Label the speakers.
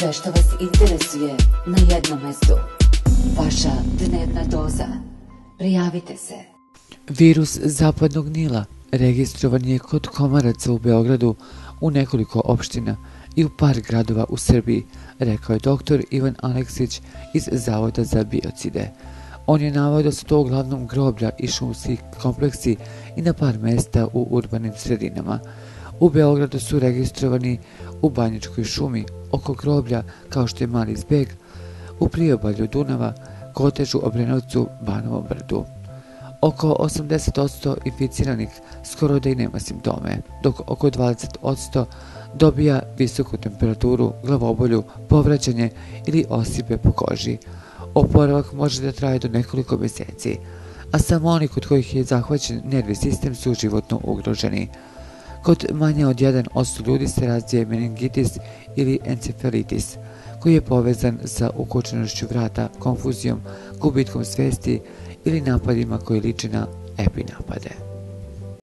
Speaker 1: Sve što vas interesuje na jednom mestu. Vaša dnevna doza. Prijavite se.
Speaker 2: Virus zapadnog Nila registrovan je kod komaraca u Beogradu, u nekoliko opština i u par gradova u Srbiji, rekao je dr. Ivan Aleksić iz Zavoda za biocide. On je naveo da su to uglavnom groblja i šumski kompleksi i na par mesta u urbanim sredinama. U Beogradu su registrovani u Banjičkoj šumi, oko groblja kao što je Mali Zbeg, u priobalju Dunava, Kotežu, Obrenovcu, Banovom Brdu. Oko 80% inficiranih skoro da i nema simptome, dok oko 20% dobija visoku temperaturu, glavobolju, povraćanje ili osipe po koži. Oporavak može da traje do nekoliko mjeseci, a samo oni kod kojih je zahvaćen nervni sistem su životno ugroženi. Kod manje od 1% ljudi se razvije meningitis ili encefalitis, koji je povezan sa ukočenošću vrata, konfuzijom, gubitkom svesti ili napadima koji liče na epinapade.